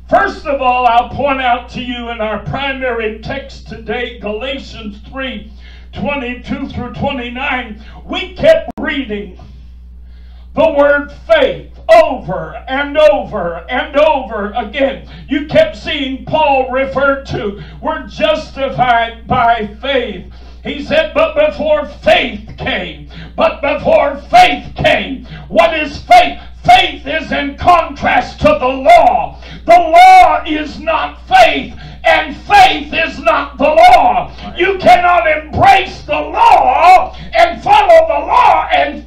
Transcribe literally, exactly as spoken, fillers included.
First of all, I'll point out to you in our primary text today, Galatians three, twenty-two through twenty-nine, we kept reading the word faith over and over and over again. You kept seeing Paul referred to, we're justified by faith. He said, but before faith came, but before faith came, what is faith? Faith is in contrast to the law. The law is not faith, and faith is not the law. You cannot embrace the law and follow the law and